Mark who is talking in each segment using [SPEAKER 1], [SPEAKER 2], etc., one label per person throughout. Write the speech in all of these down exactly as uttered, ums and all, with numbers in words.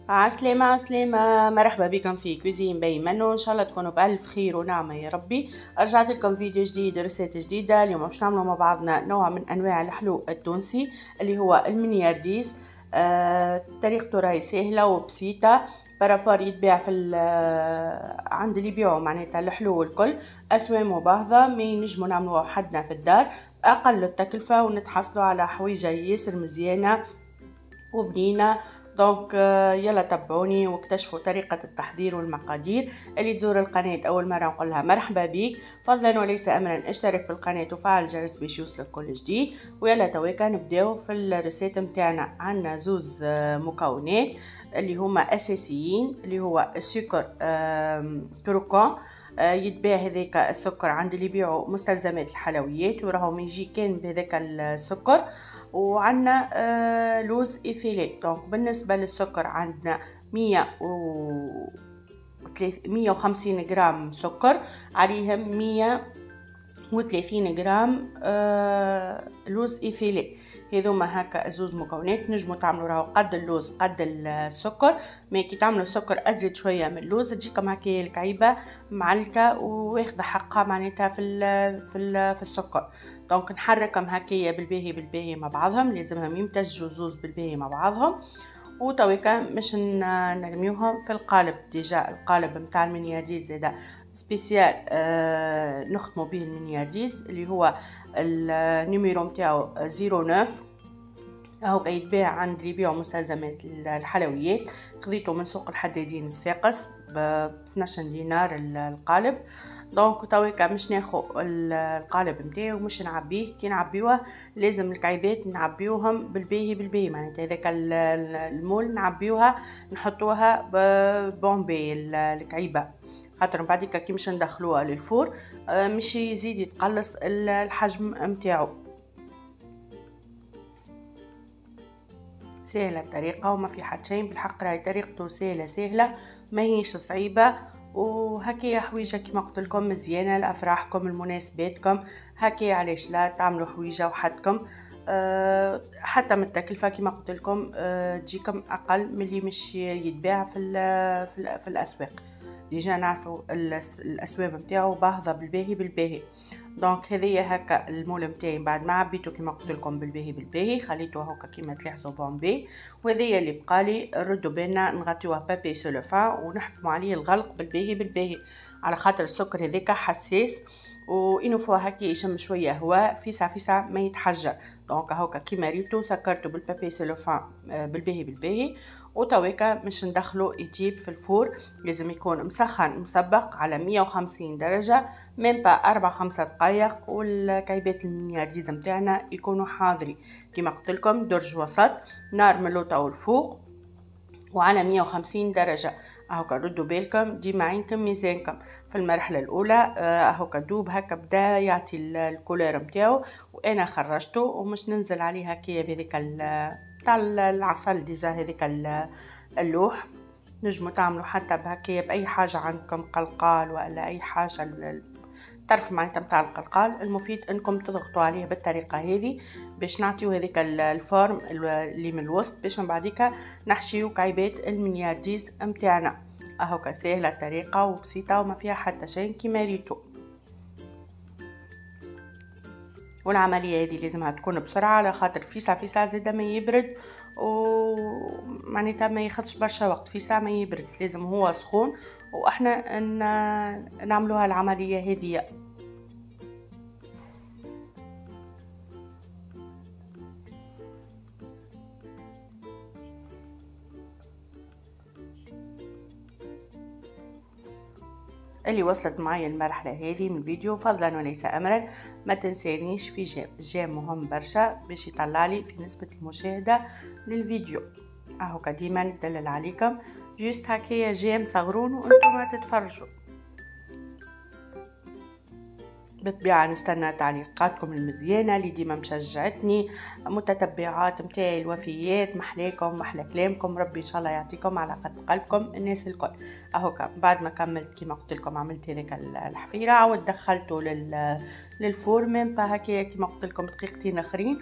[SPEAKER 1] عسلامة عسلامة، مرحبا بكم في كوزين باي منو. ان شاء الله تكونوا بألف خير ونعمة يا ربي. رجعت لكم فيديو جديد ورسالة جديدة. اليوم باش نعملوا مع بعضنا نوع من انواع الحلو التونسي اللي هو المنيارديس. آه طريقته راهي سهلة وبسيطة، بارابور يتباع في عند اللي يبيعوا معناتها الحلو والكل اسوام وباهظة، ما نجموا نعملوها وحدنا في الدار اقل التكلفة ونتحصلوا على حويجة ياسر مزيانة وبنينة. دونك يلا تبعوني واكتشفوا طريقة التحضير والمقادير. اللي تزور القناة أول مرة نقولها مرحبا بيك، فضلا وليس أمرا اشترك في القناة وفعل الجرس باش يوصلك كل جديد. ويلا تويكا نبداو في الريسيت متاعنا. عنا زوز مكونات اللي هما أساسيين، اللي هو السكر كروكون، يتباع هذاك السكر عند اللي يبيعوا مستلزمات الحلويات وراهم يجي كان بهذاك السكر. وعندنا آه لوز إفيلي. دونك بالنسبة للسكر عندنا مية و مية وخمسين جرام سكر، عليهم مية وثلاثين جرام آه لوز إفيلي. هذوما هكا زوز مكونات نجموا تعملوا راهو قد اللوز قد السكر، ما كي تعملوا السكر ازيد شويه من اللوز تجيكم هكا الكعيبه معلكه واخذه حقها معناتها في ال في ال في السكر. دونك نحركهم هكايا بالباهي بالباهي مع بعضهم، لازمهم يمتزجوا زوز بالباهي مع بعضهم. وتويكا مش نرميوهم في القالب. ديجا القالب متاع المنياديز زادا سبيسيال آه نخدموا به المنياديز اللي هو النيميرو متاعو زيرو نوف، اهو يتباع عند اللي يبيعوا مستلزمات الحلويات. خذيته من سوق الحدادين صفاقس ب اثناش دينار القالب. دونك تويكا مش ناخو القالب نتاعو ومش نعبيه. كي نعبيوه لازم الكعيبات نعبيوهم بالباهي بالباهي، معناتها هذاك المول نعبيوها نحطوها ببومبي الكعيبه، خاطر بعديكا كي مش ندخلوها للفور مش يزيد يتقلص الحجم نتاعو. سهلة الطريقة وما في حد شيء، بالحق راهي طريقته سهلة سهلة ما هيش صعيبة. وهكي حويجة كما قلت لكم مزيانة لأفراحكم المناسباتكم، هكي علاش لا تعملوا حويجة وحدكم. أه حتى من التكلفة كما قلت لكم أه تجيكم أقل من اللي مش يتباع في, في, في الأسواق. ديجا نعرفوا الأسواق متاعو باهظة بالباهي بالباهي. دونك هذيا هكا المول متاعي بعد ما عبيته كما قلت لكم بالباهي بالباهي خليته هكا كما تلاحظوا بومبي. وهذيا اللي بقالي نردوا بالنا نغطيوه بابي سولوفان ونحكموا عليه الغلق بالباهي بالباهي، على خاطر السكر هذاك حساس وإنفوا هكا يشم شويه هواء في ساعه في ساعه ما يتحجر. دونك هكا كيما ريتو سكرته بالبابي سولوفان بالباهي بالباهي. وتويكا مش ندخلو يجيب في الفور، لازم يكون مسخن مسبق على مية وخمسين درجة من با أربع خمسة دقايق، والكعيبات المنيارديز متاعنا يكونوا حاضرين كما قلت لكم درج وسط، نار من اللوطة والفوق وعلى مية وخمسين درجة. اهوكا ردوا بالكم ديما عينكم ميزانكم. في المرحله الاولى اهوكا دوب هكا بدا يعطي الكولير نتاعو وانا خرجته ومش ننزل عليه هكايا بهذيك تاع العسل. ديجا هذيك اللوح نجموا تعملوا حتى بهكايا باي حاجه عندكم قلقال ولا اي حاجه طرف معناتها متاع القلقال. المفيد انكم تضغطوا عليه بالطريقه هذه باش نعطيو هذيك الفورم اللي من الوسط باش من بعديك نحشيو كعيبات المنيارديز متاعنا. اهوكا سهله الطريقه وبسيطه وما فيها حتى شيء كيما ريتو. والعمليه هذه لازمها تكون بسرعه على خاطر في ساعه في ساعه زاده ما يبرد ومعناتها ما ياخذش برشا وقت. في ساعه ما يبرد لازم هو سخون واحنا نعملوها العمليه هذه. اللي وصلت معي المرحلة هذه من الفيديو فضلا وليس أمرا ما تنسانيش في جيم جيم مهم برشا باش يطلع لي في نسبة المشاهدة للفيديو. اهو ديما ندلل عليكم جيست هكايا جيم صغرون وانتم تتفرجوا. بالطبيعة نستنى تعليقاتكم المزيانة اللي ديما مشجعتني، متتبعات متاعي الوفيات، محلاكم محلى كلامكم، ربي ان شاء الله يعطيكم على قد قلبكم الناس الكل. اهو بعد ما كملت كيما قلت لكم عملت هذيك الحفيرة عاود دخلته لل للفور من با هكايا كيما قلت لكم دقيقتين اخرين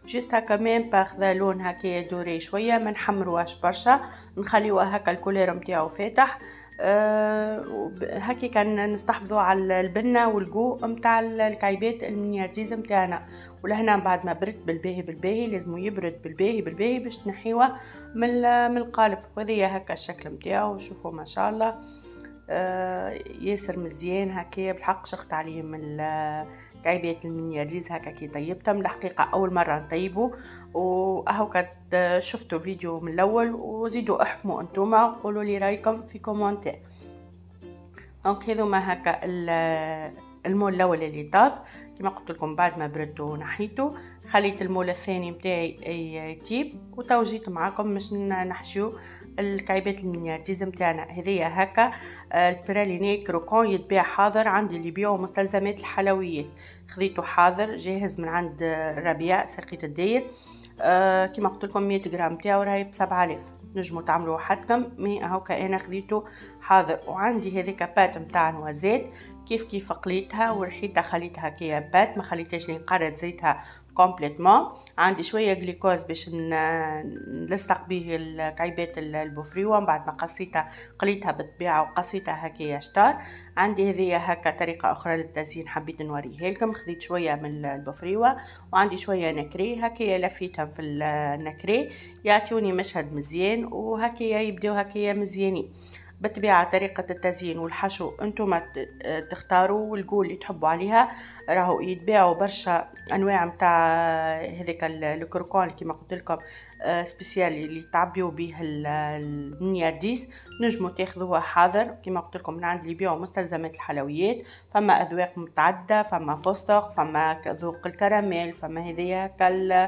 [SPEAKER 1] جست هكا ميم باخذه لون هكا دوري شويه، ما نحمروهاش برشا، نخليوها هكا الكولير نتاعو فاتح. أه هكي كان نستحفظوا على البنه والجو نتاع الكعيبات المنياتيز نتاعنا. ولهنا بعد ما برد بالباهي بالباهي لازم يبرد بالباهي بالباهي باش تنحيوه من من القالب. وهذه هكا الشكل نتاعو، شوفوا ما شاء الله أه ياسر مزيان هكا بالحق. شخت عليه من كعيبات المنياتيز هكا كي طيبتهم الحقيقه اول مره نطيبه، واهو كنت شفتوا فيديو من الاول، وزيدوا احكموا انتوما وقولوا لي رايكم في كومنتات. دونك هذوما هكا المول الاول اللي طاب كما قلت لكم بعد ما بردته ونحيته. خليت المول الثاني متاعي يطيب وتو جيت معاكم باش نحشيو الكعيبات المنياتيز متاعنا. هذيا هكا البراليني كروكون يتباع حاضر عندي اللي يبيعوا مستلزمات الحلويات، خذيته حاضر جاهز من عند ربيع ساقية الدير. أه كما قلت لكم مية غرام تاعو راهي بسبعة آلاف، نجموا تعملوا حدكم مي هاكا انا خذيته حاضر. وعندي هذيك بات نتاع نوازيت كيف كيف قليتها ورحيتها خليتها كي بات، ما خليتهاش نقرد زيتها كومبليتمون. عندي شويه جليكوز باش نلصق به الكعيبات البوفريوه بعد ما قصيتها قليتها بالطبيعه وقصيتها هكايا شطار. عندي هذه هكا طريقه اخرى للتزيين حبيت نوريها لكم. خذيت شويه من البوفريوه وعندي شويه نكري هكايا لفيتهم في النكري يعطيوني مشهد مزيان وهكايا يبداو هكايا مزيانين. بالطبيعة طريقة التزيين والحشو انتم تختاروا والقول اللي تحبوا عليها. راهو يتباعوا برشا انواع متاع هذيك الكروكون كما قلت لكم سبيسيال اللي تعبيوا به المنيارديس، نجموا تاخذوها حاضر كما قلت لكم من عند اللي يبيعوا مستلزمات الحلويات. فما اذواق متعدده، فما فستق، فما ذوق الكراميل، فما هذيا كال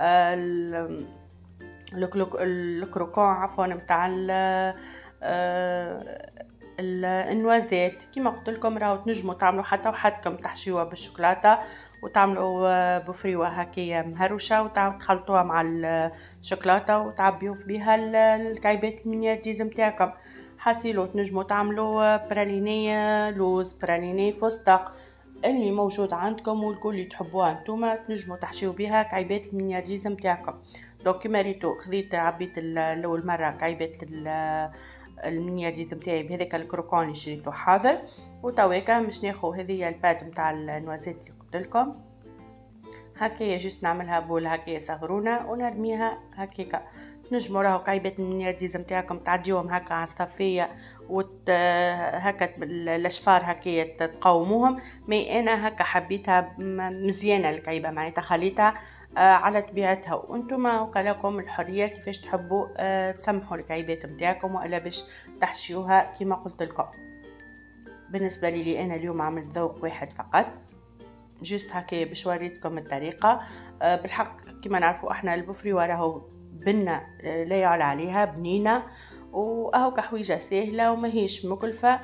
[SPEAKER 1] الكروكون عفوا متاع آه النوازات كما قلت لكم. راهو تنجموا تعملوا حتى وحدكم تحشيوها بالشوكولاته وتعملوا بوفريوه هكايا مهروشه وتخلطوها مع الشوكولاته وتعبيوا بها الكعيبات المنياتيز نتاعكم. حاسيلو تنجموا تعملوا برالينيه لوز، برالينيه فستق، اللي موجود عندكم والكل اللي تحبوها انتوما تنجموا تحشيو بها كعيبات المنياتيز نتاعكم. دونك كما ريتو خذيت عبيت الاول مره كعيبات المنياتيز نتاعي بهذاك الكروكون اللي شريته حاضر. وتواكا باش ناخذ هذه البات نتاع النوازيت اللي قلت لكم هكايا جست نعملها بول هكايا صغرونه ونرميها هكاكا. نجموا راهو كعيبات المنياتيز نتاعكم تعديوهم هكا على الصفيه وت هكا الاشفار هكايا تقوموهم. مي انا هكا حبيتها مزيانه الكعيبه معناتها خليتها على طبيعتها، وانتم وكلكم الحريه كيفاش تحبوا تسمحوا الكعيبات نتاعكم والا باش تحشيوها كما قلت لكم. بالنسبه لي انا اليوم عملت ذوق واحد فقط جست هكايا باش وريتكم الطريقه. بالحق كما نعرفوا احنا البوفريوه راهو بنه لا يعلى عليها بنينه واهو كحويجه سهله وماهيش مكلفه.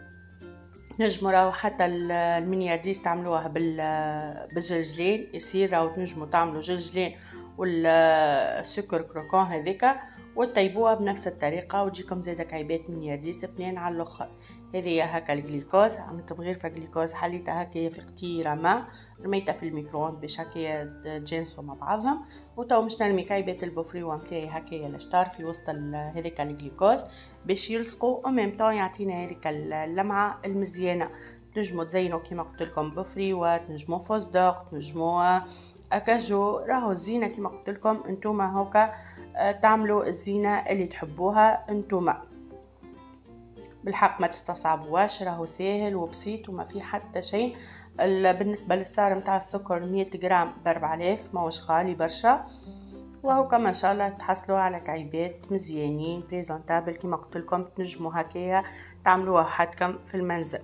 [SPEAKER 1] نجموا راهو حتى المنيارديس تعملوها بالجلجلين يصير، راهو تنجموا تعملوا جلجلين والسكر كروكون هذيك وتطيبوها بنفس الطريقه وتجيكم زاده كعيبات منيارديس بنين على الاخر. هذه هكا الجليكوز عملت بغرفه جليكوز حليتها هكايا في قطيره ماء رميتها في الميكرووند باش هكايا تجانسوا مع بعضهم. وتو مش نرمي كعيبات البوفريوه نتاعي هكايا الاشطار في وسط هذيك الجليكوز باش يلصقوا وميم طون يعطينا هذيك اللمعه المزيانه. تنجموا تزينوا كيما قلت لكم بوفريوه، تنجموا فستق، تنجموا اكاجو، راهو الزينه كيما قلت لكم انتوما هوكا تعملوا الزينه اللي تحبوها انتوما. بالحق ما تستصعبوهاش، راهو ساهل وبسيط وما في حتى شيء. بالنسبه للسعر نتاع السكر مية غرام ب أربعة آلاف ماهوش غالي برشا. وهو كما ان شاء الله تحصلوا على كعيبات مزيانين بريزونتابل كما قلت لكم تنجموا هكايا تعملوها حدكم في المنزل.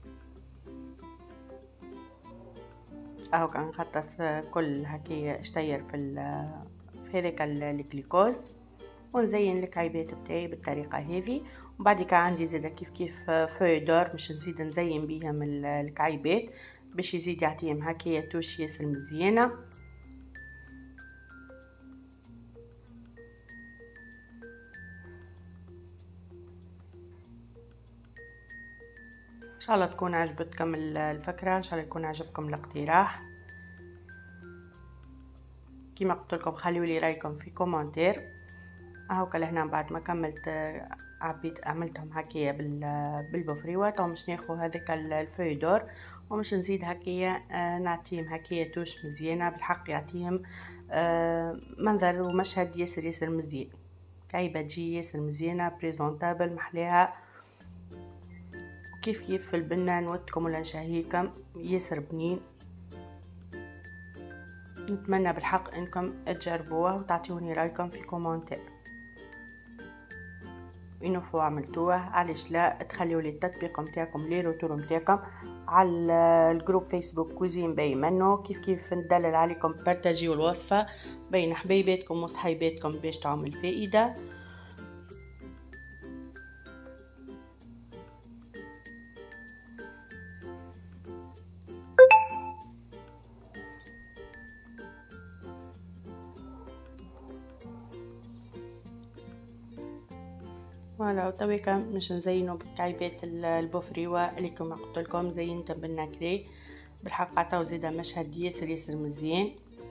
[SPEAKER 1] اهو كان نغطس كل هكايا اشتير في في هذاك الجليكوز ونزين الكعيبات بتاعي بالطريقه هذه. وبعد كان عندي زاده كيف كيف فوي دور باش نزيد نزين بيهم الكعيبات باش يزيد يعطيهم هكايا توش ياسر مزيانه. ان شاء الله تكون عجبتكم الفكره، ان شاء الله يكون عجبكم الاقتراح. كيما قلت لكم خليوا لي رايكم في كومنتير. اهو لهنا بعد ما كملت عبيت عملتهم هكايا بالبوفريوه. تو باش ناخذ هذاك الفوي دور ومش نزيد هكايا نعطيهم هكايا توش مزيانه، بالحق يعطيهم منظر ومشهد ياسر ياسر مزيان. كعيبه تجي ياسر مزيانه بريزونتابل محلاها، وكيف كيف في البنه نودكم ولا نشهيكم ياسر بنين. نتمنى بالحق انكم تجربوه وتعطيوني رايكم في كومنتير. انو عملتوه علاش لا تخليوا لي التطبيق نتاعكم لي روتور نتاعكم على الجروب فيسبوك كوزين باي منو. كيف كيف ندلل عليكم بارتاجيو الوصفه بين حبيباتكم وصحيباتكم باش تعمل فائده. فوالا وتويكا مش نزينو بكعيبات البوفريوه اللي كما قلت لكم زينتها بالنكري. بالحق عطاو زيدا مشهد ياسر ياسر مزيان.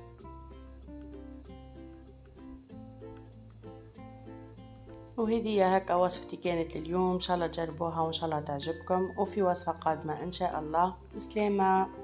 [SPEAKER 1] وهذه هكا وصفتي كانت اليوم، ان شاء الله تجربوها وان شاء الله تعجبكم، وفي وصفه قادمه ان شاء الله. بسلامه.